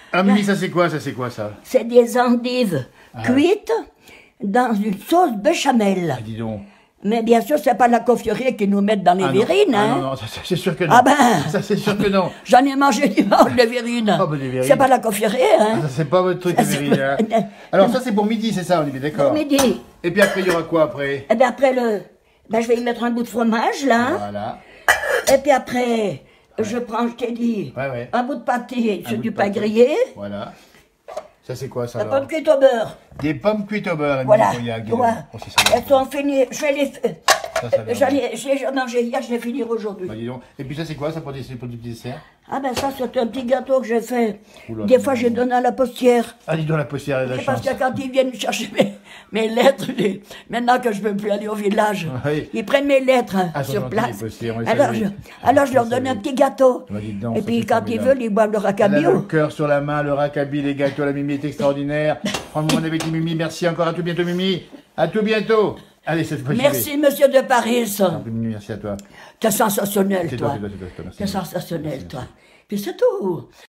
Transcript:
Ah, Mimi, ça c'est quoi ça? C'est des endives cuites dans une sauce béchamel. Ah, dis donc. Mais bien sûr, c'est pas la confiterie qui nous met dans les verrines, hein. Non, ça c'est sûr que non. Ah ben, Ça c'est sûr que non. j'en ai mangé dimanche des verrines. Oh, ben, des verrines. C'est pas la confiterie, hein. Ça c'est pas votre truc, les verrines, hein. Alors ça c'est pour midi, c'est ça, Olivier, d'accord. Pour midi. Et puis après, il y aura quoi après? Et bien après je vais y mettre un bout de fromage, là. Voilà. Et puis après, je prends, je t'ai dit, Ouais. un bout de pâté sur bout du de pain pâté. grillé. Voilà. Ça c'est quoi ça La alors? pomme cuite au beurre. Des pommes cuites au beurre, Voilà. Emile. Ouais. Oh, c'est ça. Elles sont finies. Je vais les. Ça va bien. Je les ai mangées hier, je les finis aujourd'hui. Bah, dis donc. Et puis ça c'est quoi ça pour du petit dessert? Ah ben ça, c'est un petit gâteau que j'ai fait. Oula, Des fois, j'ai donné à la postière. Ah, dis donc, la postière et la Parce chance. que quand ils viennent chercher mes lettres, maintenant que je ne peux plus aller au village, Oui. ils prennent mes lettres Ah, sont sur gentils, place. les postiers, on les Alors, salue. alors je leur On les donne un salue. petit gâteau. Bah, dis donc, Et ça, puis c'est quand ils formidable. veulent, ils boivent le Elle a le racabio. cœur sur la main, le racabille, les gâteaux, la Mimi est extraordinaire. Franchement, mon appétit, Mimi. Merci encore. À tout bientôt, Mimi. À tout bientôt. Allez, cette fois Merci, monsieur de Paris. Mimi, merci à toi. T'es sensationnel, C'est toi. toi, c'est toi, merci. T'es sensationnel, toi. Puis c'est tout.